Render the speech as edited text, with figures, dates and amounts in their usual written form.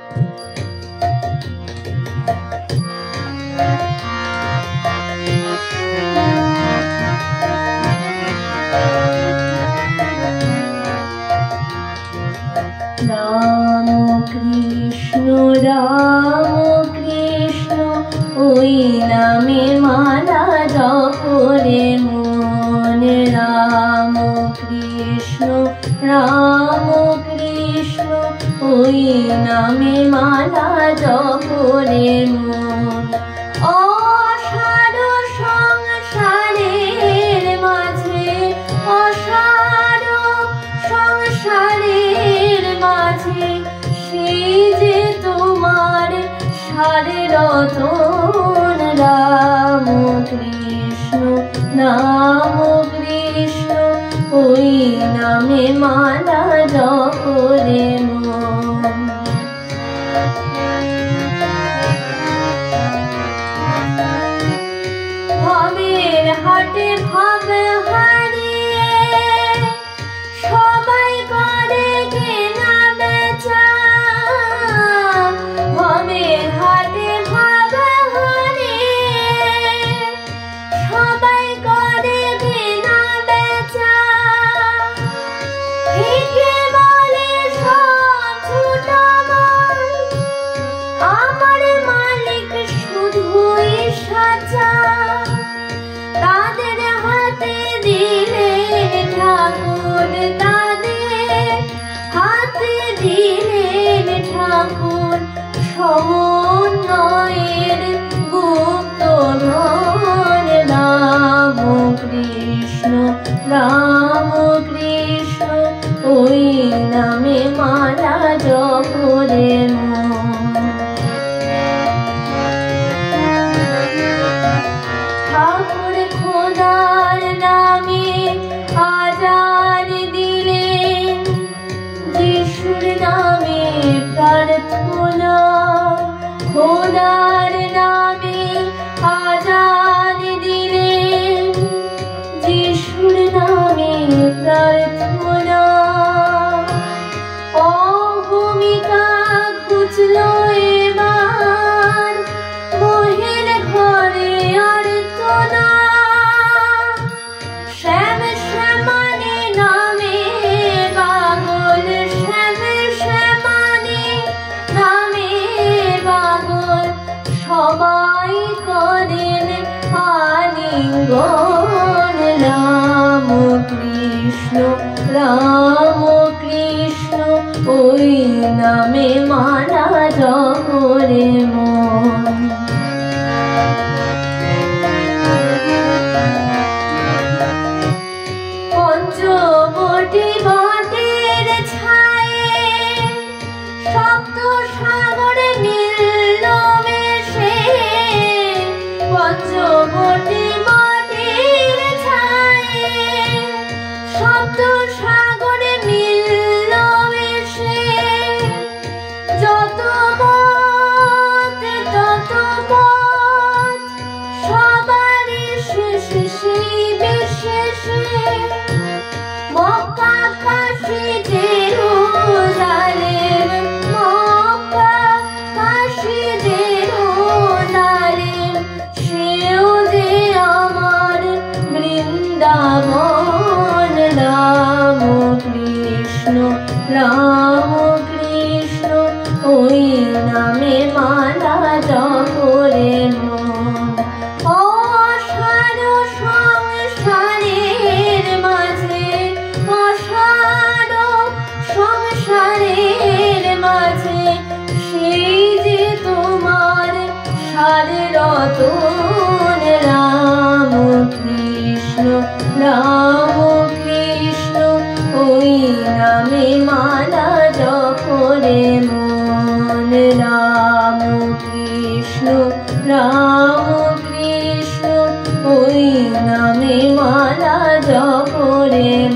রাম কৃষ্ণ ওই নামে মালা জপরে মন। রাম কৃষ্ণ ওই নামে মালা জপরে মন। অসার সংসারের মাঝে, অসার সংসারের মাঝে, সেই যে তোমার সার রতন। রাম কৃষ্ণ ওই নামে মালা জপরে মন। ভাবের হাটে ভাব হারিয়ে সবাই করে কেনা বেচা। ভাবের হাটে ভাব হারিয়ে সবাই করে কেনা বেচা। একে বলে সব ছুটাবার, আমার মালিক শুধুই সাচা। তাদের হাতে দিলেন ঠাকুর, তাদের হাতে দিলেন ঠাকুর সমন্বয়ের গুপ্ত ধন। রাম কৃষ্ণ ওই নামে মালা জপরে মন। ঠাকুর খোদার নামে আজান দিলেন, যিশুর নামে প্রার্থনা। খোদার নামে আজান দিলেন, যিশুর নামে প্রার্থনা। অভূমিকা ঘুচলো এবার মহের ঘরে আর্তনা। শ্যাম শ্যামানি নামে পাগল, শ্যাম শ্যামানি নামে পাগল, সবাই করেন আলিঙ্গন। রাম কৃষ্ণ ওই নামে মালা জপরে মন। পঞ্চবটি বটের ছায়ে সপ্ত সাগর মিলল মেশে। পঞ্চবটি বটের ছায়ে সপ্ত সাগর মিলল মেশে। যত পথ তত পথ সবারই শেষে সেই বিশেষে। Mecca Kashi Jerusalem, Mecca Kashi Jerusalem, সেও যে আমার বৃন্দাবন। রাম কৃষ্ণ ওই নামে মালা জপরে মন। অসার সংসারের মাঝে, অসার সংসারের মাঝে, সেই যে তোমার সার রতন। রাম কৃষ্ণ ওই নামে মালা জপরে মন। রাম কৃষ্ণ ওই নামে মালা জপরে